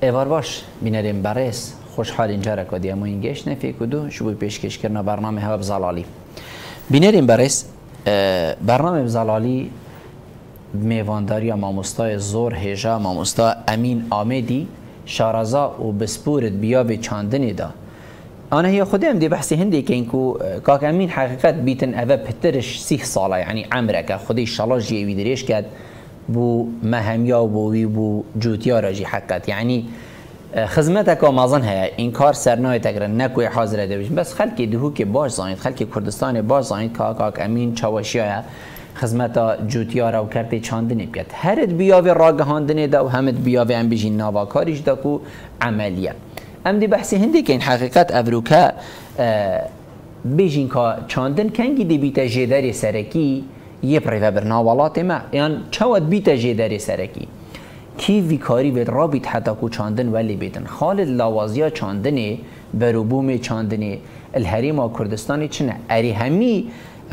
ایوار باش بینریم برس خوشحال اینجا را کدی اما اینگهش نفی کدو شبوی پیشکش کردن برنامه ها بزلالی بینریم برس برنامه بزلالی میوانداری ماموستای زور هجا ماموستا امین آمدی شارزا و بسپورت بیا به چاندنی دا آنها هي خودم دی بحثی هندی که اینکو کاک امین حقیقت بیتن اوه پترش 30 ساله یعنی عمره که خودی شالا جیوی دریش کرد بو مهمیا و بو جوتیا راجی حقیقت یعنی خدمتك مازن هي انكار سرنای تگر نکوی حاضر ده بس خلکی دهو که باش زانید خلکی کردستان باش زانید کاک امین چاوشیه خدمت جوتیا را و کرده چاندنی بیاد هرد بیاوی راگهاندنی ده و همت بیاوی هم بجین نواکاریش ده کو عملیه ام دی بحثی هندی که این حقیقت افروکا بیجین که چاندن کنگی دی بیتا جداری سرکی یه پریوه برناوالات ما یعنی چواد بیتا جداری سرکی کی ویکاری بید را بید حتی کو چاندن ولی بیدن خالد لاوازیا چاندنی بروبوم چاندنی الحریم کردستانی چنه اری همی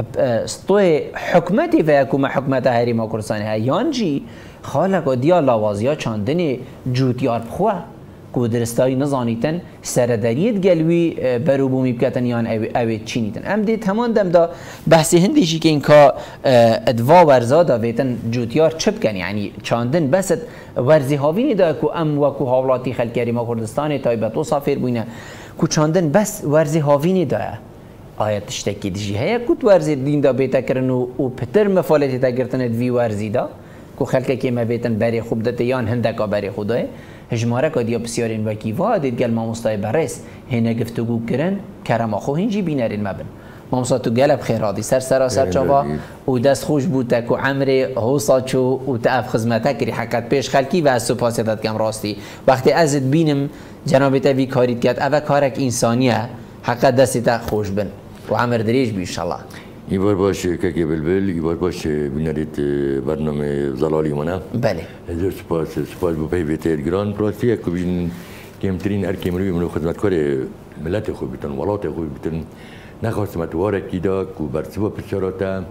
استوی حکمتی و یکوم حکمت حریم کردستانی ها یانجی خالق و دیا لاوازیا چاندنی جوتیار بخواه کو درستایی نزانیتن سرداریت گلوی بروبومی بکتن یان اوید چینیتن ام دید همان دم دا بحثی هندیشی که اینکا ادوا ورزادا ویتن جوتیار چپ کن یعنی چاندن بس ورزی هاوینی دا کو ام و کو حاولاتی خلکری ما کردستانی تایبت و صافیر بوینه کو چاندن بس ورزی هاوینی دا آیت تشتکی دیجی هیا کوت ورزی دین دا بیتا کرن و پتر مفالتی تا گرتن دوی ورزی دا کو خلکه که ما بیتن بری خوب دته یان هندکا بری خودای هجماره که دیا بسیارین وکی وادید گل ماموستای برس هنه گفتگو کرن کرم آخو هنجی بینرین مبن ماموستا تو گل بخیر آدی سر چاوا و دست خوش بود تک و عمر حوصا چو و تعف خزمته کری حقیقت پیش خلکی و از سپاسیتت کم راستی وقتی ازت بینم جنابت وی کارید کرد اوه کارک انسانیه حقیقت دستی خوش بن و عمر دریج بی انشالله ایوار باش که بلبل ایوار باش بینارید برنامه زلالی منه بله هزار سپاس با پی بیتر گران پراستی که بین کمترین ارکی مروی منو خدمتکار ملت خوب بیتن ولات خوب بیتن نخواستم اتواره کی دا که برسوا پسراتا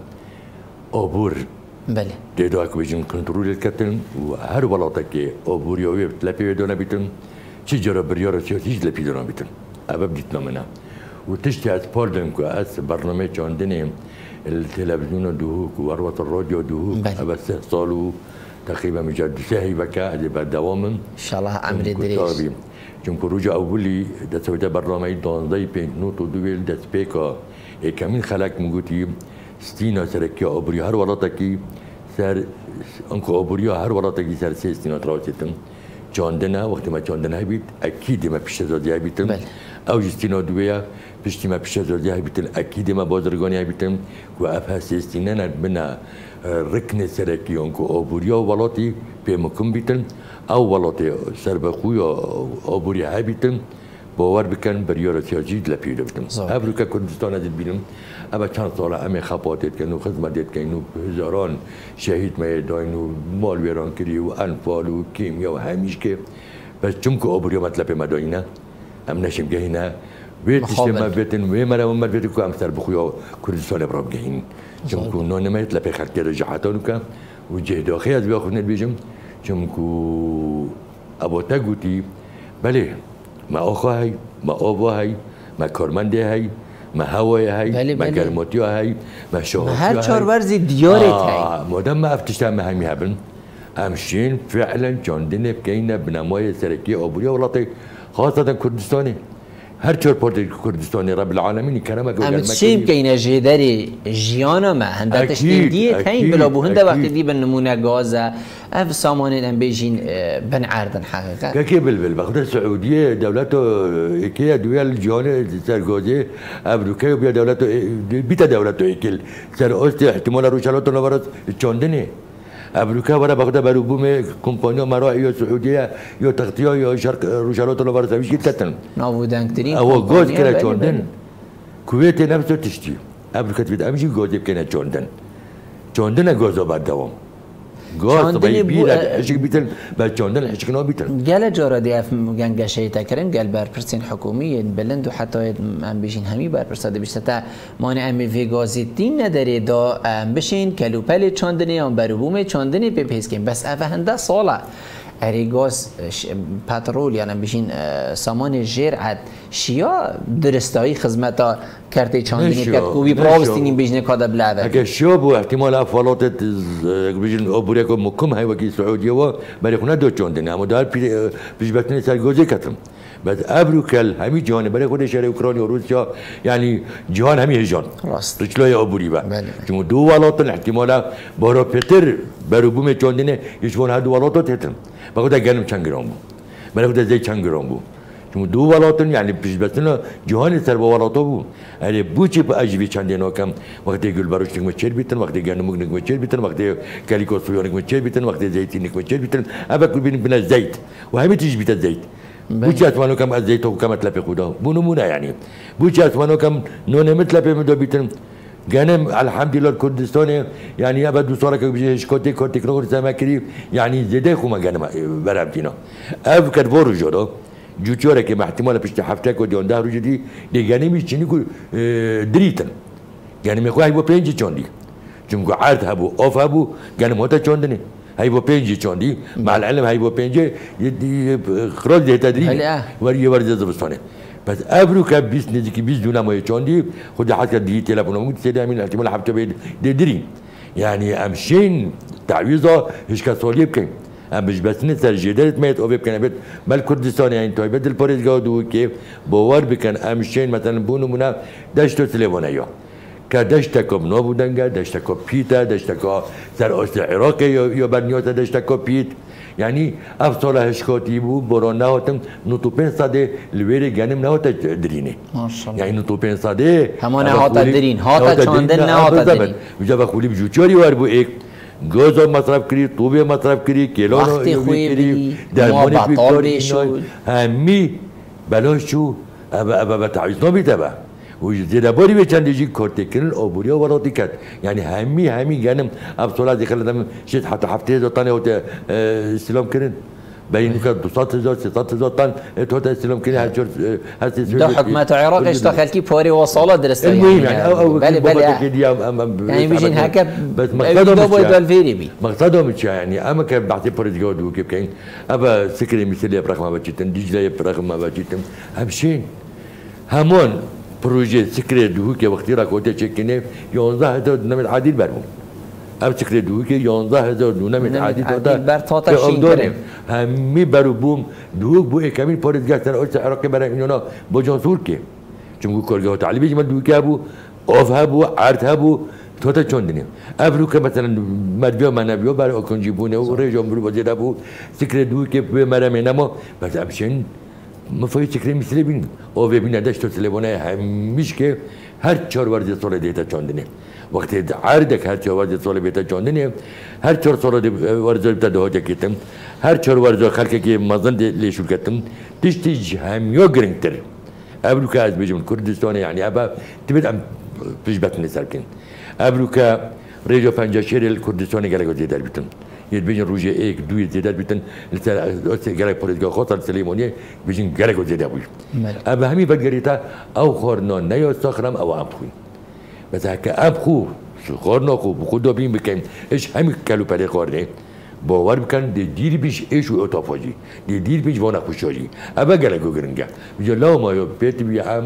آبور بله دیدا که بیشتر کنترل کردن و هر ولاتا که آبوری آوی لپی دانه بیتن چه جرا بریار سیاسیش لپی دانه بیتن ابد دیت نامنا و تشتی از پاردن که از برنامه چاندنی التلفزيون دوهوك وأروة الراديو دوهوك أبى 6 سال تقريبا مجد سهي بكا هذا بعد دوام إن شاء الله عمر دريش چون رجع أولي دسويته برنامج دانزاي بين نوت ودويل دس بيكا كمين خلق موجودي ستينا سركي أبوري هر ولاتكي سر أنكو أبوري هر ولاتكي سر 6 ستينا تراوتين چاندنا وقت ما چاندنا بيت أكيد ما پیش زادی بیتم او جستینا دویا پیشتی ما پیش زادی بیتم أكيد ما بازرگانی بیتم و افها سیستینا نبنا رکن سرکی انکو آبوریا ولاتی پیمکم بیتم او ولاتی سربخوی آبوری ها بیتم باور بکن بریار سیاسی لپیده بیتم ابرو که کردستان ازید بینم اما چند سال همه خپاتید کنو خدمتید کنو هزاران شهید میدان و مال ویران کردی و انفال و کیمیا و همیش که بس چون که آبوریا مطلب مداینه هم نشیم گهینه ویتش ما بیتن و مرا و مرا بیتن که هم سربخوی کردستان برام گهین چون که نانمه لپی خرد کرده جهاتانو که و جهد آخی از بیاخونید بیجم چون که اباتا گوتی بله ما آخا هی ما آبا هی ما کارمنده هی ما هوای هی ما گرماتی هی ما شهاتی هی هر چهار ورزی دیارت هی مادام ما افتشتم ما همی هبن امشین فعلا چاندنه بکینه بنمای سرکی آبوریا ولاتی خاصة كردستاني هر چهار پارت کردستانی رب العالمین کرمه که ام چیم که اینا جداری جیانا ما هنده تشتیدیه کهین بلا بو هنده وقتی دی بن نمونه گازه اف سامانه دن بیجین بن عردن حقیقه که بلبل بخاطر سعودیه دولتو اکیه دویل جهان سرگازه امریکا بیا دولتو بیت دولتو اکیل سر است احتمال روشالات نوارد چاندنه امریکا برای بخاطر بروبوم کمپانی مراعی یا سعودیه یا تغطیه یا شرق روشالات نوارد همیشه تتن نابودنگترین او گاز کنه چاندن کویت نفسه تشتی امریکا تفید همیشه گاز کنه چاندن گازا بعد دوام گاز طبعی بیرد اشک بیتن بعد چاندن اشک نابیتن گل جارا دی اف گنگشه تکرن گل برپرسین حکومی بلند و حتی ام بشین همی برپرساده بیشتر تا مانع امی وی گازیتین نداره دا ام بشین کلوپل چاندنی ام بروبوم چاندنی به پیسکیم بس اوه هنده ساله اریگاز پترول یعنی بشین سامان جیر عد شیا درستایی خدمتا کرده چاندنی کد کوبی براوستینی بجنه کادا بلعبه اگه شیا بو احتمال افعالات بجن آبوری که مکم های وکی سعودیه و برای خونه دو چاندنی اما دار پیش بکنه سرگوزی کتم بس ابرو کل همین جهان برای خود شهر اوکراین و روسیا یعنی جهان همین جهان راست رجلای آبوری با چون دو ولات احتمالا بارا پتر برای بوم چاندنی یشون هر دو ولات هتن بخود گرم چند گرم بود برای خود زی چند گرم بود چون دو ولاتن یعنی پیش بستن جهان سر با ولاتا بود اگه بوچی با اجبی چندین کم وقتی گل باروش نگم چهل بیتن وقتی گرنموگ نگم چهل بیتن وقتی کلیکو سویا نگم چهل بیتن وقتی زیتی نگم چهل بیتن ابا کل بین بنا زیت و همه تیج بیت زیت بوچی اتوانو کم از زیت و کم اتلپ خدا بونمونه یعنی بوچی اتوانو کم نون متلپ مدو بیتن گنم الحمدلله کردستان یعنی ابد دو سال که بیش کتی نور زمکری یعنی زده خوما گنم برامتینا اف کرد ورو جدا جوتیاره که احتمال پیش هفته کو دیان ده روز دی گنمی چینی کو دریتن گنمی خو ای با پنج چاندی چون کو عرض هبو آف هبو گنم هتا چاندنی ای با پنج چاندی مع العلم ای با پنج خراج ده تدریج وری ورز زبستانه بس ابرو که 20 نزدیکی 20 دونه مایه چاندی خود حد دی تلفنم بود سید همین احتمال هفته بید دری یعنی امشین تعویضا هیچ کس سالی بکن ام بس سر جدالت میت او بکن بید مال کردستان یعنی تایبت الپارزگاه دو که باور بکن امشین مثلا بونمونه دشت تلفنه یا که دشت کب نابودنگه دشت کب پیتا دشت کب سر آست عراق یا برنیات دشت کب پیت یعنی افسال هشکاتی بود برای نهاتم نوتو پنج ساده لویر گنم نهات درینه یعنی نوتو پنج ساده همان نهات درین هات چاندن نهات درین وجا خولی بجوچاری وار بو ایک گاز مصرف کری توبه مصرف کری کلان وقتی خویی درمانی بطاری شد همی بلاش شو ابا تعویض نبیده با و زیر باری به چند دیجی کارتکرن آبوریا وراتی کرد یعنی همی گنم افسولا دیخلتم شد حتی هفته هزار تن هوت استلام کردن بین که 200,000 300,000 تن هوت استلام کردن هر جور هر چیز ده حکومت عراق اشتغل کی پاری وصالات درسته المهم يعني بله يعني بيجين هكا بس مقصدهم يعني اما كان بعطي بورتجال دو كيف كاين ابا سكري مثل برقم ما بجيتن دجله برقم ما بجيتن همشين همون پروژه سکر دو که وقتی را کوته چکنه 11,000 دونم عادی برمون اب سکر دو که 11,000 دونم عادی تا تشین کرد همی برو بوم دو بو کامل پارتگاه سر اوت عراق برای اینا با جانسور که چون کارگاه تعلیمی جمع دو که ابو اوف هبو عرض هبو تا چوندنی ابرو که مثلا مدبیا منبیا برای اکنجیبونه و رجام برو وزیر ابو سکر دو که به مرام نما بس امشین مفاهی چکری مثلی بین او ببینه داشت تلفنه همیشه که هر 4 ورزش سال دیتا چاندنه وقتی عرض هر 4 ورزش سال دیتا چاندنه هر 4 سال ورزش دیتا دهات کردم هر 4 ورزش خالق که مزن لیشول کردم تیج همیا گرینگتر ابرو که از بیشتر کردستان یعنی ابا تبید ام پیش بطن سرکن ابرو که رجا 50 شهر کردستان گله گذیده بیتن یه بیشتر روزی یک دوی زیاد بیتن لسه گله پرتگاه خاطر سلیمانی بیشتر گله گذیده بود ابا همی بگریتا او خورنا نیا ساخرم او ام خوی بس هک ام خو خورنا خو خود بیم بکن ايش همی کلو پره خورنه باور بکن دیر بیش ایش و اتفاقی دیر بیش وانا خوشایی ابا گله گرنگه میگه لا ما یا بیت بیام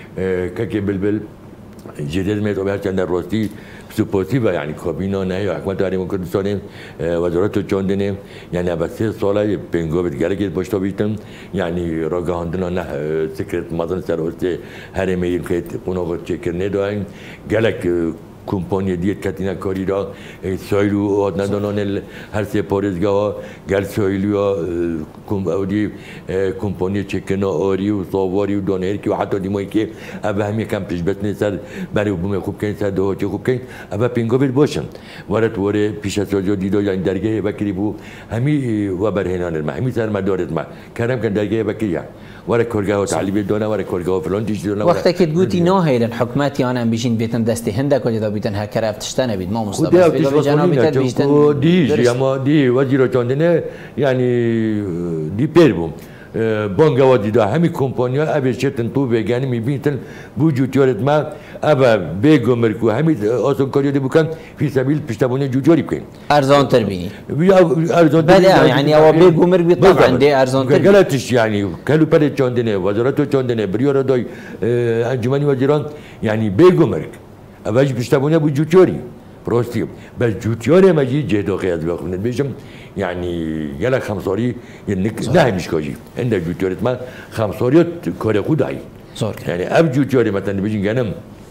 که بلبل جدید میاد و چند راستی سپاسیبه یعنی کابینا نه یا حکومت داریم کردستان وزارت چاندنه یعنی بعد 3 ساله پنگو بهت گله باشتا بیتم یعنی راگاهاندنا نه سکرت مازن سروست هر میل که اونا چکرنه داین گله کمپانی دیت کاتینا کاری را سایلو آد ندانان هر سه پارزگاه گل سایلو کمپانی کمپانی چکنا آری و سواری و دانهر که حتی دیمایی که ابا همی کم پیش بتنه سر برای بوم خوب کن سر دهاتی خوب کن ابا پینگویل باشن وارد واره پیش از سازو دیدو یعنی درگاه بکری بو همی و برهنان ما همی سر مدارت ما کردم کن درگاه بکری وارد کارگاه تعلیمی دانه وارد کارگاه فلان دیش دانه وقتی که گویی نه هیلن حکومتی آنم بیشین بیتن دستی هنده کجا بیتن هر کرفتشتن نبید ما مستقبل به جنابیت بیشتن دیج اما دی وزیر چاندنه یعنی دی پیر بوم بانگا دیدا همی کمپانیا ابی شتن تو بگنی میبینن بو جوتیارت ما ابا بگو مرکو همی آسان کاری دی بکن فی سبیل پشتوانه جوتیاری بکن ارزان تر بینی ارزان بله يعني او بگو مرکو طبعا دی ارزان تر گلتش يعني کلو پر چاندنه وزارت چاندنه بریار دای انجمنی وزیران يعني بگو مرک اباش پشتوانه بو جوتیاری براستی بس جوتیاری ماجی جهدا قیاس بخونن بیشم يعني يلا خمساري نه مش كاجي عند جوتيارت ما خمساريات كاري خداي يعني اب جوتياري مثلا بيجي جنم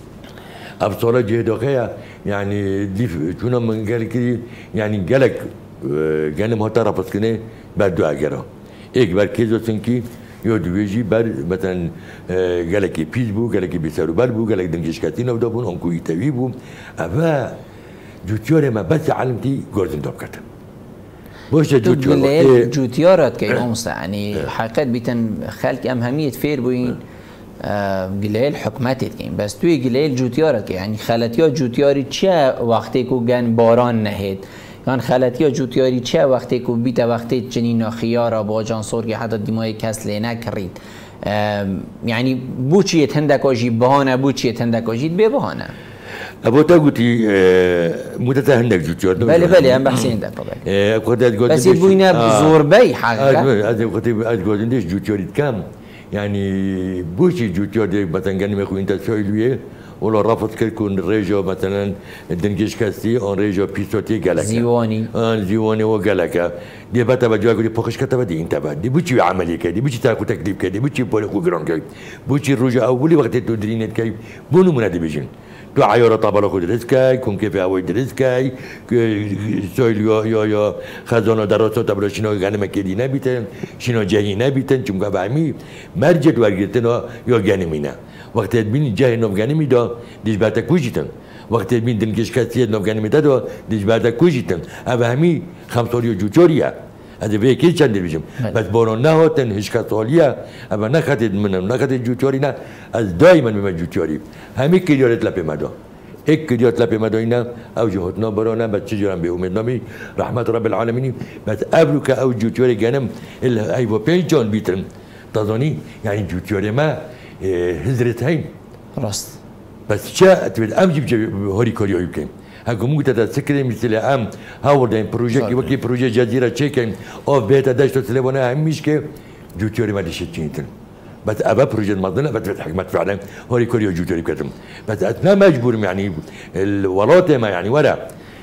اب صاله جهداقيه يعني دي شنو من قال كي يعني قالك جنم هتا رفض كنه بعد اجرا ايك بركيزو سنكي يو دويجي بر مثلا قالك بيزبو قالك بيسارو بالبو قالك دنجش كاتينا ودابون انكو يتويبو ابا جوتياري ما بس علمتي جوردن دوب كاتن باشه جوتيارات كي أمس يعني حقيقة بيتن خلق أهمية فير بوين قليل حكمات كين بس توي قليل جوتيارات يعني خلتيا جوتياري چه وقتی کو گن باران نهید یان خلتی‌ها جوتیاری چه وقتی که بیت وقتی جنین خیارا با جان سرگی حتی دیمای کس لینه کرید یعنی بوچی تندکاجی بهانه بوچی تندکاجی به بهانه ابو تاغوتي مدت هندك جوتيار بله هم بحثين ده طبعا بس يبوينا زور بي حقيقه از گوزندش جوتياريت كام يعني بوشي جوتيار دي مثلا غني مخو انت سويلويه ولا رفض كون ريجو مثلا دنجش كاستي اون ريجو بيسوتي غالاكا زيواني وغالاكا دي باتا بجوا غدي بوخش كتبه دي انت دي بوشي عملي كدي بوشي تاكو تكليف كدي بوشي بولكو جران كدي بوشي روجا اولي وقت تدرينت كاي بونو منادي بيجين تو عيارة طابلة خود رزكاي كون كيف هواي رزكاي سويل يا خزانة دراسات طابلة شنو غنم كدي نبيتن شنو جاي نبيتن چون بعمي مرجت ورگتنا يا غنمينا وقت بين جاي نوب غنمي دا ديش بعد كوجيتن وقت بين دنگش كاسيت نوب غنمي دا ديش بعد كوجيتن ابهمي خمسوري جوجوريا هذا بيكي چند بيجم بس بارون نهاتن هیچ کسالیا اما نخاتید منم نخاتید جوتیاری نه از دائما من جوتیاری همه کلیات لپی مدا یک کلیات لپی مدا اینا او جهتنا برانه بس چجورم به امید نامی رحمت رب العالمین بس ابرو که او جوتیاری گنم الا ایوا پنجان بیترم تازانی یعنی جوتیاری ما هزرت هایم راست بس چه تبید امجیب هاری کاری هایی بکنیم هاكو ممكن تتذكري مثل عام هاوردين بروجي وكي بروجي جزيره تشيكن او بيتا داشتو تليفونا هميش كي جوتيوري ما ديشتينتن بس ابا بروجي المضنه بس حكمت فعلا هوري كوريو جوتيوري كتم بس اثناء مجبور يعني الولاطه ما يعني ورا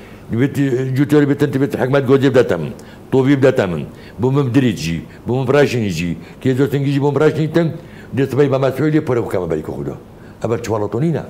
جوتيوري بتنت حكمت جوزي بدتم طوبي بدتم بومبدريجي بومبراشنيجي كي زوتنجي بومبراشنيتن ديتبي ما مسؤوليه برو كما بريكو خدا ابا تشوالطونينا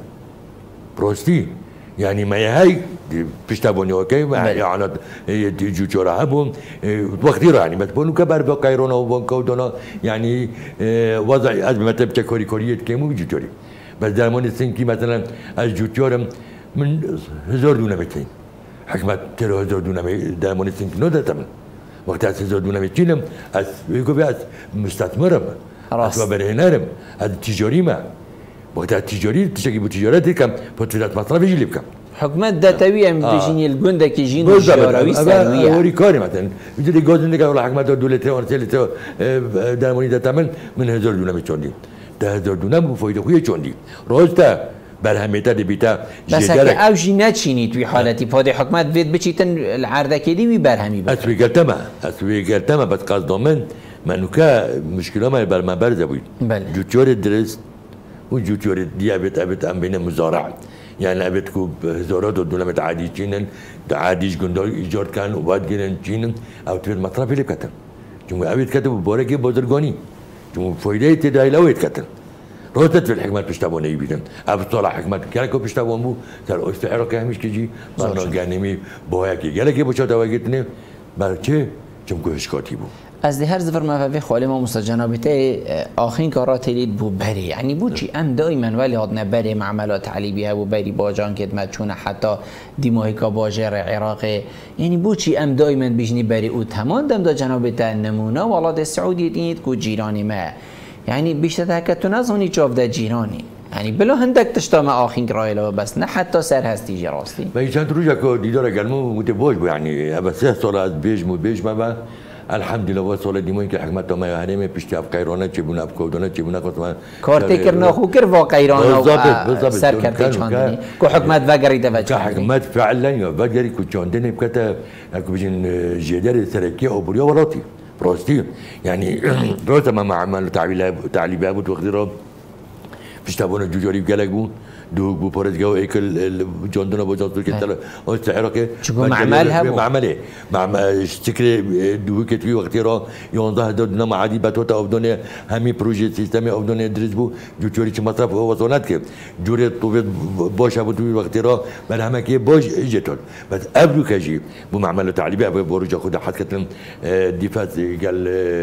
بروستي يعني ما هي بيشتغلوني اوكي يعني جوجورا هبون وقتي يعني بس بقولوا كبر بقايرونا وبنكودونا يعني وضع ازمه تبتكوري كوريت كيمو جوجوري بس درمون السنكي مثلا الجوجورم من 1000 دونامتين حكمت 1000 دونامتين درمون السنكي نو دتم وقت 1000 دونامتين از يقول بس مستثمرم راس وبرهنرم التجاري ما وقت التجاري تشكي بتجارتي كم بتفيدات مصرف يجي لك حكومات داتوية بيجيني الجندك يجيني الجراوي سروية هوري كاري مثلا يجي جوزن لك ولا حكومات دولتين ورسالة درموني داتمن من 1000 دونم چوندي 1000 دونم بفايدة خويا چوندي روزتا برهميتا دي بيتا بس هكا او جينات شينيت في حالتي فادي حكومات فيت بچيتن العرضة كدي وي برهمي بس اسوي قلتما بس قصد من منوكا مشكلة ما بر ما برزه بويد جوتيور الدرس وجوتيور ديابت ابت ام بين مزارع يعني ابت كوب هزارات ودولمت عادي جينن عاديش جندار ايجار كان وبعد جينن جينن او تفيد مطرف اللي كتن جمع ابت كتب بارك بازرگاني جمع فايده تدايل اويت كتن روتت في الحكمات بيشتغلون يبيدن ابو طلع حكمات كانكو بيشتغلون بو ترى استعاره كهمش كيجي برنا غنيمي بوهاكي جالكي بوشا دواجتني برچه جمعو هشكاتي بو از هر زفر ما في خاله ما مستجنابته آخرین کارات لید بو بری یعنی بو چی ام دائما ولی هادن بری معاملات علیبیه و بری باجان کدمت چون حتی دیماهیکا باجر عراق یعنی بو چی ام دائما بیشنی بری او تمام دم دا جنابته نمونه ولاد سعودی دینید کو جیرانی ما یعنی بیشتر هکتون از اونی چاف ده جیرانی يعني بلا هندك تشتام آخرين كرايلو بس نه حتى سر هستي جراستي ما يجان تروجا كو ديدار قالمو متبوج يعني ابا 3 سال از بيج مو بيج ما الحمدلله وصل دیمون که حکمت ما هنیم پیشتی اف قیرانه چه بونه اف کودانه چه بونه قسمت کارتی کرنا خو کر و قیرانه سر کرتی چاندنی که حکمت وگریده و چاندنی حکمت فعلا یا وگری که چاندنی بکته اکو بجن جدار سرکی او بریا ولاتی راستی یعنی راست ما معمل تعلیبه بود وقتی را پیشتابون جوجاری گلگ بود دو بو پارزگاه ایکل جاندنا با جانسور که تلا استعاره که معمل هم معمله شکل دو که توی وقتی را 11 نام عادی بتوت افدان همین پروژه سیستم افدان درس بو جوری چه مصرف وصلت که جوری تو باشه بود توی وقتی را بر همه که باش جتون بس ابرو کجی بو معمل تعلیبی ابو بروج خود حد کتن دفاع قال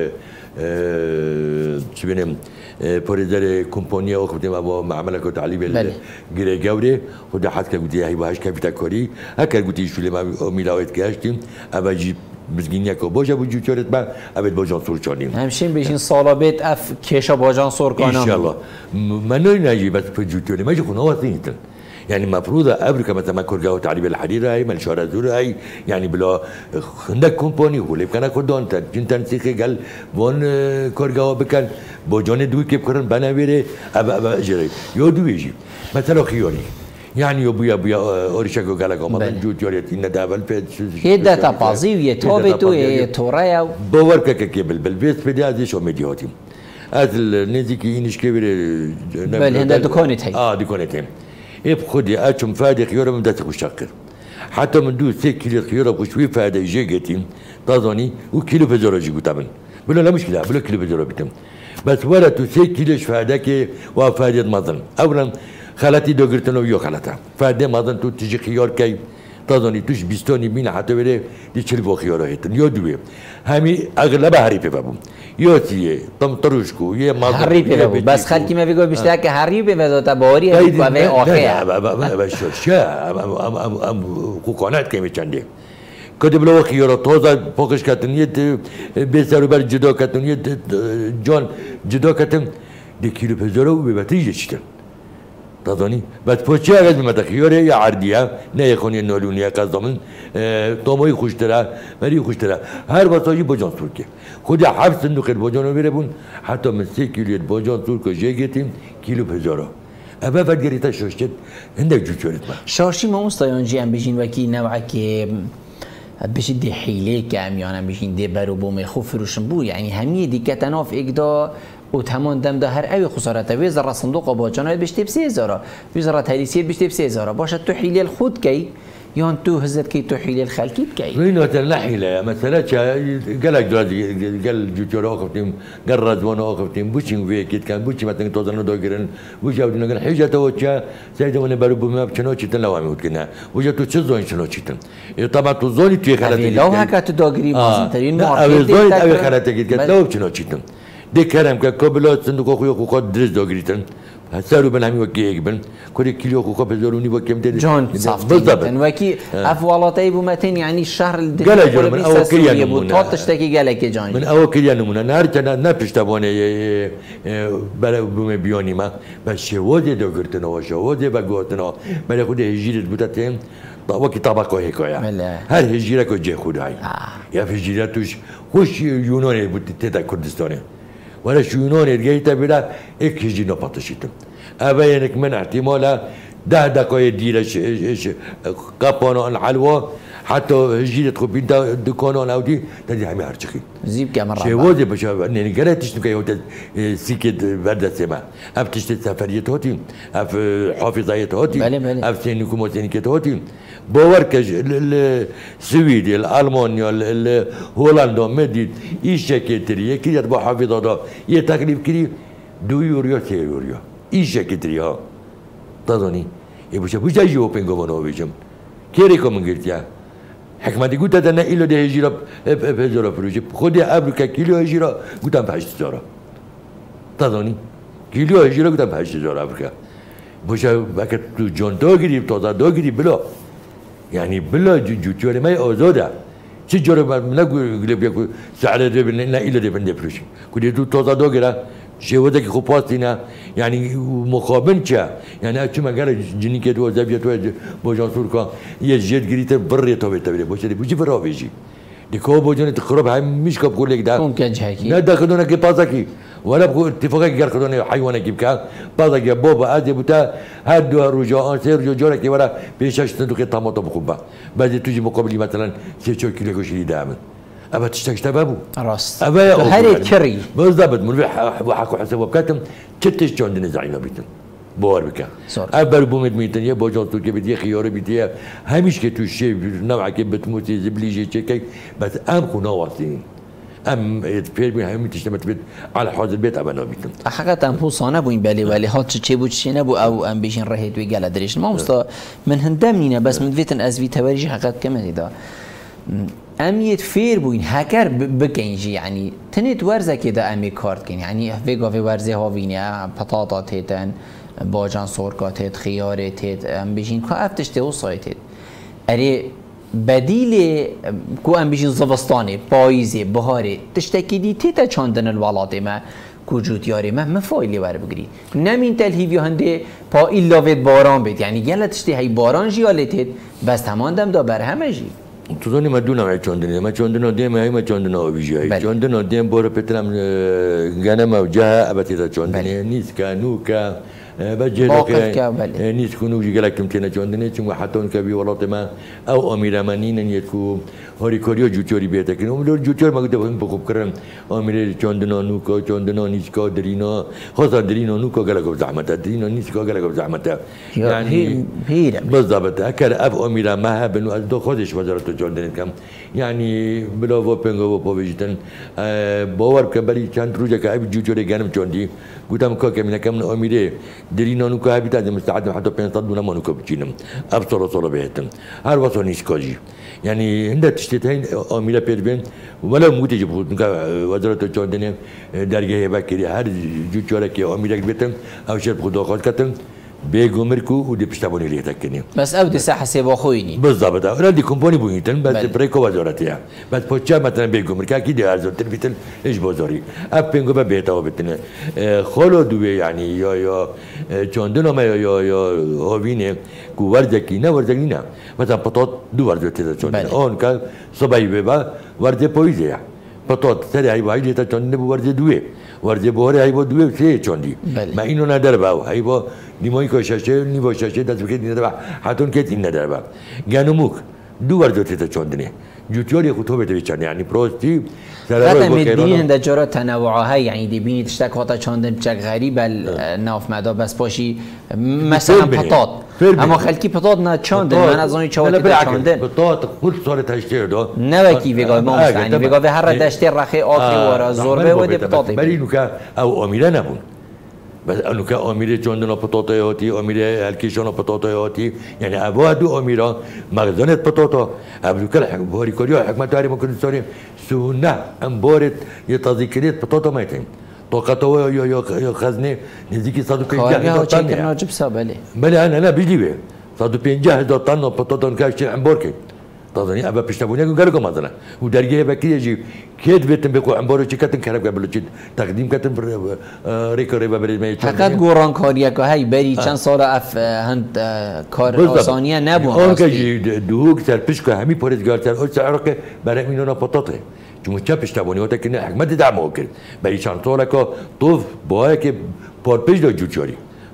چی بینم پروژه کمپانی او خودم با معامله کو تعلیب گره گوره خود حد که گویی هی باهاش کافی کاری هکر گویی شوله ما میلاویت کاشتیم اوجی بزگینی کو باجا بوجو چورت با ابد باجان سور چانیم همشین بشین سالا بیت اف کیشا باجان سور کنم ان شاء الله منو نجی بس بوجو چوله ما جو نواسيتن يعني مفروض أبرك مثلا كورجاو تعليب الحرير هاي من شارع زور هاي يعني بلا عندك كومباني هو اللي كنا كردون جنتان سيخي قال وان كورجاو بكن بوجان دوي كيف كرن بنا بيره أبا جري يودو يجي مثلا خياري يعني يا أوريشاكو قالك ما من جود جوريت إن دابل في هيدا تبازي ويتوبتو يتورايا باور ككيبل بالبيت في دي شو مدياتي هذا النزيكي إنش كبير بل هنا دكانت هي دكانت هي خودي اتم فادي خياره من داتك وشكر حتى من دو 3 كيلو خياره وشوي فادي جيجتي تظني وكيلو بزرو جيجو تمن بلا لا مشكله بلا كيلو بزرو بتم بس ولا تو 3 كيلو فادك وفادي مظن اولا خالتي دوغرتنو يو خالتها فادي مظن تو تجي خيار كي تظني توش بيستوني بين حتى بره دي تشلفو خياره هيتن يو دوي همي اغلبها هريفه بابم يوتي طم طروشكو يا ما هريفه بس خالتي ما بيقول بيشتاك هريفه بذات بوري وفي اخر بس شا ام قناعت كم چنده كده بلو خياره توزا فوقش كتنيت بيسرو بر جدا كتنيت جان جدا كتم دي كيلو بزرو ببتيجي چتن تظني بس پوچه اگه بمت خیاره یا عردیه نه خونی نولونیه قضامن تومای خوشتره ولی خوشتره هر واسایی باجان سور که خود حبس صندوق باجانو بره بون حتی من 3 کیلو باجان سور که جه گتیم کیلو بزارا ابا فدگریتا شوشت هندک جو چورت ما شارشی ما مستایانجی هم بشین وکی نوعه که بشین دی حیله که امیانم بشین دی برو بوم خوب فروشن بو یعنی همیه دی کتناف اگدا و تمام دم ده هر اوی خسارت ویزر صندوق باجانات بشته ب 3000 ویزر تهریسیت بشته ب 3000 باشه تو حیله الخود کی يون تو هزت كي تو حيل الخالكيت كي وين وتلا حيله مثلا قالك دلوقتي قال جوجو اخفتم قال رضوان اخفتم بوشين في كيت كان بوشي مثلا توزن دوغرن وجا ودنا قال حيجه توجا سيد وانا برب ما بشنو تشتن لوامي وكنا وجا تو تشزون شنو تشتن طبعا تزوني تي خلاتي لو هكا تدوغري مازنترين ماركت زوني ابي خلاتي قال لو بشنو تشتن دي كلام كقبل صندوق اخويا كو درس دوغريتن هسالو بن همي وكي يقبل كل كيلو كوكا بزوروني وكم تدري جون صافتي وكي افوالاتي بومتين يعني الشهر قال جون من اول كليا نمونه تشتكي قالك يا جون من اول كليا نمونه نارتنا نبش تبوني بلا بوم بيوني ما بس شوودي دوغرتنا وشوودي بغوتنا بلا خد هجيره بوتاتين وكي طبقه هيك يا هل هجيره كو جي خداي يا في هجيرتوش خوش يوناني بتتا كردستاني ولا شو يوناني جايته بلا اك هجي نبطشيتم ابينك من احتمالا 10 دقائق ديره قابونو الحلوى حتى هجيره خبين دكانون او دي تدي همي هرچخي زيب كاميرا شوودي بشا ني قالتش نكاي وت سيكت برد سما افتشت سفريت هوتي اف حافظايت هوتي اف سينكم سينكت هوتي باوركج السويدي الالمانيا الهولندا مدي ايش كتري كي يتبع حافظه دا يتكلف كري 2 يورو 3 يورو ايش كتري ها تظني يبوش بوجا يو بينغونو بيجم كيريكم غيرتيا حكمتي قلت انا إلو ده هجيرة بهزارة فروشي خودي أبريكا كيلو هجيرة قلت أم 8000 تظني كيلو هجيرة قلت أم 8000 أبريكا بوشا بكت تو جون دوغري توزا دوغري بلا يعني بلا جوتشوري ما أوزودا چه جوره نقول بيكو سعر الربن لا إلا ربن ده فروشي كودي تو توزا دوغرا جوده که خوب پاستینا یعنی مقابل چه یعنی اچ مگر جنی که دو زبیت و بوجان سورکا یه جد گریت بره تو بتویره باشه بوجی برا بیجی ديكو بوجون تقرب هاي مش كبقول لك ده ممكن جهكي لا دخلونا كي بازكي ولا بقول اتفاقك قال خدوني حيوانك كيف بازك يا بوبا ادي بتا هادو رجاء سير رجاء كي ولا بيشاش صندوق طماطم بخبا بعد تجي مقابلي مثلا 6 كيلو كوشي دائما ابى تشتاق تبابو راس ابى هري كري بالضبط مربح وحكوا حسب وبكاتم تشتش جون دني زعينا بيتن بور بك صار. ابر بومد ميتن يا بوجون تو كي بدي خيار بدي همش كي تو شيء نوع كي بتموت زبليجي كي بس ام خنا واصلين ام فير بي هم تشتمت بيت على حوض البيت ابى نبيتن حقیقتا هم صانه بوین بله ولی هات چه بود چه نبود او ام بیشین رهید وی گله درش ما مستا من هندم نینه بس من ویتن از وی تواریج حقیقت کم هیدا امیت فیر بوین هکر بکنجی یعنی تنیت ورزه که دا امی کارت کن یعنی ویگا وی ورزه ها وینه پتاتا تیتن باجان سورکا تیت خیاره تیت ام بیشین که افتش تیو سایتید اری بدیل کو ام بیشین زوستانه پاییزه بهاره تشتکی دی تیتا چاندن الولات ما کجوت یاری ما فایلی بر بگیری نمین تلهیوی هنده پا ایلا وید باران بید یعنی گلتشتی هی باران جیالتید بس تماندم دا بر همه جی تظني ما دونا ما چوندني ما چوندنا ديم هاي ما چوندنا وبيجي چوندنا ديم بور بترم غنم وجها ابتدا چوندني نيس كانوكا بجلك نيس كونو جيلك تمتنا چوندني چون حتى كبي ولاتما او امير منين يتكو هوري كوريو جوچوري بيتك نو جوچور ما قد بخوب كرن امير چوندنا نوكا چوندنا نيسكا درينا خاصه درينا نوكا غلق زحمه درينا نيسكا غلق زحمه يعني بالضبط اكل اب امير ما بنو از دو خودش وزارت چوندن کم يعني بلا و پنگو پوجتن باور كبري چند روزه که اب جوچوري گنم چوندي گوتم کا كمنا كم امير درينا نوكا هبيتا مستعد حتى بين صدنا ما نوكا بچينم اب صلو بهتن هر واسو نيسكاجي يعني عند تشتتين اميره بيربين ولا موتي جبوت وزاره چوندن درگه بكري هر جوچوره که اميره بيتن او شرب خدا خاص كتن بيغمركو ودي بيشتبوني ليه تكني بس ابدي صح حساب اخويني بالضبط انا دي كومباني بوينتن بس بريكو وزارتها بس بوتشا مثلا بيغمركا اكيد ارزو تربيتن ايش بوزاري ابينغو بيتا وبتن خلو دوي يعني يا چوندن ما يا هوينه کو ورزكي نه ورزكي نه مثلا بطاط دو ورزكي چوندن اون كان صباي بيبا ورزه پويزه بطاط سري هاي وايد تا چوندن ورزه دوي ورزه بوره هاي بو دوي سه چوندي ما اینو نداره باو هاي بو نیمای کاششه نیمای شاشه دست بکید نداره حتون کت این نداره گنوموک دو ورزه تا چوندنه جوتیاری خطوبه بیچاره یعنی پروستی حتی می‌بینید هنده جورا تنوعها یعنی دیبینی تشتک هاتا چاندن بچک غریب ناف مدا بس باشی مثلا پتات اما خلکی پتات نه چاندن من از آنی چاواتی تا چاندن پتات خود سال تشتیر دا نوکی ویگاه ما مستعنی ویگاه به هر تشتیر رخی آخری وارا زوربه و دی پتاتی بلی نوکا او امیره نبون بس انه كاميره چوندنا بطاطا هاتي اميره الكيشانا بطاطا هاتي يعني ابو دو اميره مخزنه بطاطا ابو كل بوري كوريا حكمت تاري ممكن تصير سنه امبارت يتذكريت بطاطا مايتين طاقته يا خزنه نزيكي 150 طن كان ناجب سابله بله انا بيجي 150 طن بطاطا كاش امبارك تظني ابى بيشتبوني قال لكم مثلا ودرجه بكي يجي كيد بيتم بكو عمبارو چكتن كرب قبل چ تقديم كتن ريكوري ببرد ما فقط گوران کاریه که هی بری چند سال اف هند کار آسانیه نبود اون که دوگ سر پیشکو همی پرزگار سر او سعرك برای مینونا پتاته چون چه پشتبونی هوتا که حکمت دعمو کرد برای چند سال که طوف باید که پر پیش دو جوچاری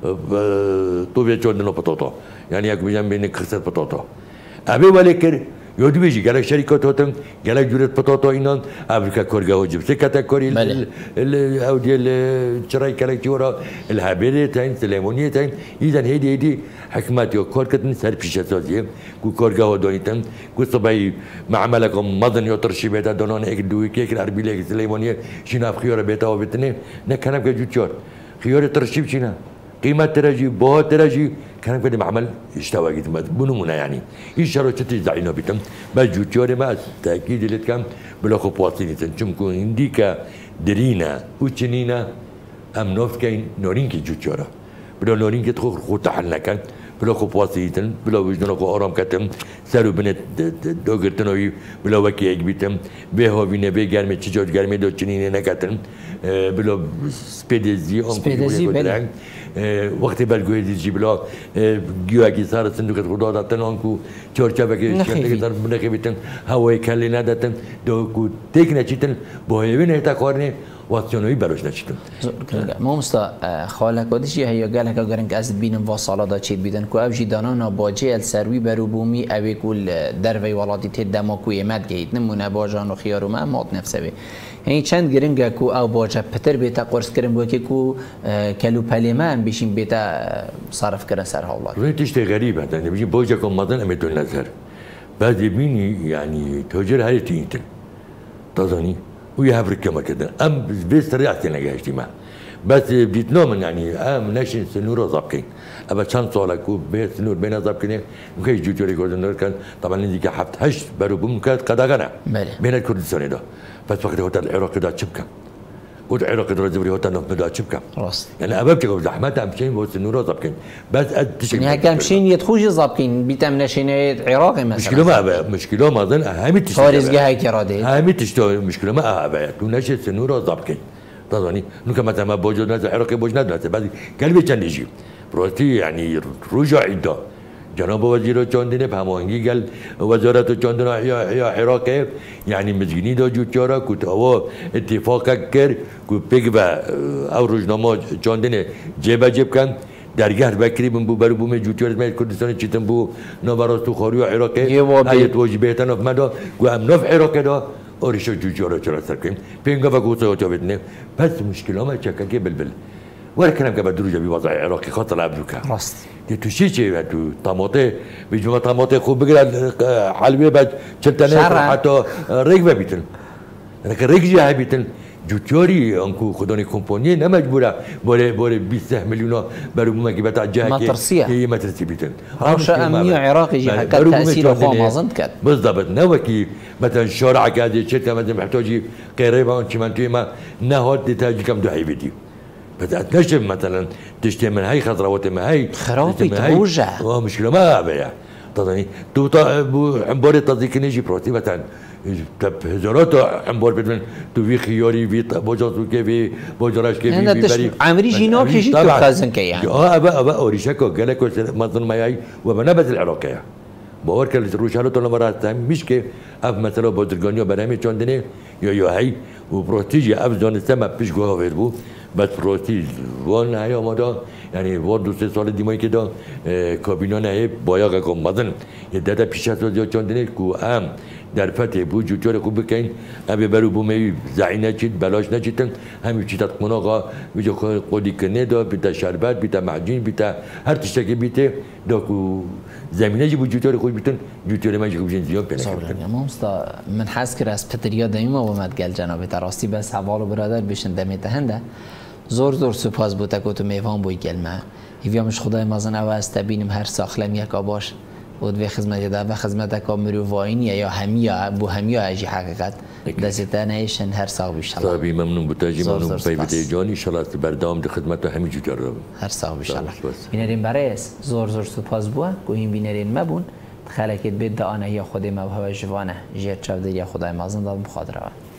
طوف یه چوندنا پتاتا یعنی یک میجن بین خسر پتاتا ابی ولی کرد یادی بیشی گلک شرکات هاتن گلک جورت پتاتا اینان امریکا کارگاه و جبسه کتا کاری او دیل چرای گلک جورا الهبیره تاین سلیمونیه تاین ایزن هیدی حکمت یا کار کتن سر پیش سازیه کو کارگاه و دانیتن کو صبای معاملک مدن یا ترشی بیتا دانان ایک دوی که ایک عربی لیک سلیمونیه شناف خیار بیتا و بتنه نه کنم که جوچار خیار ترشی بچینه قيمة تراجي بوها تراجي كان بدي معمل اشتوى جد بنمونا يعني ايش شرطتي زعينا بيتم بجو تيوري ما تاكيد اللي كان بلا خطواتين تنشمكو انديكا درينا وتشنينا ام نوف كاين نورينكي جو تيورا بلا نورينكي تخو خطا حلنا كان بلا خو پاسیتن بلا وجدان خو آرام کتم سر و بنت دو گرتنوی بلا وکی یک بیتم به هاوینه به گرمه چجاج گرمه دو چنینه نکتم بلا سپیدزی بله وقتی بلگوی دیجی بلا گیو اگه سر صندوق خدا دادن آنکو چارچوبه که شکلی در بنخی بیتن هوای کلی ندادن دو کو تک نچیتن با هیوی نه تکارنه واسیونوی براش نچیتن ما مستا خالق کدیش یا گله که گرن که از بینم واسالا دا چید بیدن کو اوجی دانانا باجی السروی بروبومی اوی کول دروی ولادی تید دماکوی مد گهید نمونه باجان و خیارو ما مات نفسه بی یعنی چند گرنگه کو او باجه پتر بیتا قرص کرن بو که کو کلو پلیمان بیشین بیتا صرف کرن سر حالات روی تشتی غریبه یعنی بیشین باجه کم مدن امیتون نظر بعد بینی یعنی تاجر هری تینتن تازانی ويا هفرك كما كده بس ريحتي نجاشتي ما بس فيتنام يعني نشين سنورة زابكين أبى شان صالك وبيت سنور بين زابكين ممكن يجوا جوري كوردنر كان طبعا اللي كان حبت هش بروبوم كان قداغنا بين الكردستان ده بس وقت هوتل العراق ده شبكة والعراق ده زبري هوتل نفط ده شبكة يعني أبى بتجو زحمة أمشين بس سنورة زابكين بس يعني هكامشين يدخوش زابكين بيتم نشين العراق مثلا مشكلة ما ظن أهم تشتغل خارج هاي كرادي أهم تشتغل مشكلة ما أبى تونشة سنورة زابكين تظني نو مثلا ما بوجود ناس عراقي بوجود ناس بعد قلبي كان يجي بروتي يعني رجع عده جناب وزير چاندنه هماهنگی گل وزارت چاندنه یا عراقی يعني مزگینی دا جوتیارا کت هوا اتفاق کرد که پیگ و او روزنامه چاندنه جیب کن درگاه بکری بن بو برو بوم جوتیار اسماعیل کردستان چیتن بو نوراستو خاری و عراقی هیئت واجبیتن اف مدا که ام نف عراقی دا آرشا جوتیارا چرا سر کنیم پینگا و گوسه ها چاویدنه پس مشکل ما چککی بلبل ولكن كما دروجه بوضع عراقي خاطر عبدوكا راست تو شيء تو طماطه بيجوا طماطه خوب بقرا حلوه بعد شلتنا حتى ريق بيتن لكن ريق جاي بيتن جوتيوري انكو خدوني كومباني نه مجبوره بوله 20 مليون برو ما كي بتاع جاكي مترسيه هي مترسيه بيتن روشه امنيه عراقي جي حكى تاثير خو ما ظنت كات بالضبط نوكي مثلا شارع قاعد شركه مثلا محتاجي قريبه انت ما نهاد تاجي كم دحي فيديو بدأت نجم مثلا تشتي من هاي خضروات ما هاي خرافي توجع مشكلة ما أبيع تظني تو عمبوري تضيك نيجي بروتي مثلا طب هزارات عمبور بدون تو في خياري في بوجات كيف بوجراش كيف في بري عمري جينوك يجي تخزن كي يعني أبا أوريشكو قالك مثلا ما هاي وبنبت العراقية باور كل روشالو تو مرات مش كي اف مثلا بودرغانيو برامي چاندنه يا هاي وبروتيجي اف زون السما بيش جوا ويربو بس پروستی وان هایی آماده یعنی وان 2-3 سال دیمایی که دا کابینا نه باید کم مدن یه داده پیش از زیاد چندینه کو ام در فتح بود جوجار خوب بکن ابی برو بومی زعینه چید بلاش نچیدن همین چیزات مناقا ویجا قدی کنه دا بیت شربت بیت معجون بیت هر تشکی بیت دا کو زمینه جی بود جوجار خوب بیتن جوجار ما جیب جن زیاد پناه کردن. ما مستا من حس کرد از پتریا دایما و مدگل جنابه تراستی بس حوالو برادر بشن دمیته هنده زور سپاس بوده که تو میوان بوی گلمه ایویامش خدای مازن او است بینیم هر ساخلم یک آباش بود به خدمت ده و خدمت که مروواینی یا همیا بو همیا اجی حقیقت دستان ایشن هر ساق بیشتر صاحبی ممنون بودی ممنون پیوسته جانی ان شاء الله بردام ده خدمت همین جوجار رو هر ساق بیشتر بینرین برایس زور سپاس بوا که این بینرین مبون خلکت بید آنه یا خود مبهوه جوانه جیر چود یا خدای مازن داد مخاطره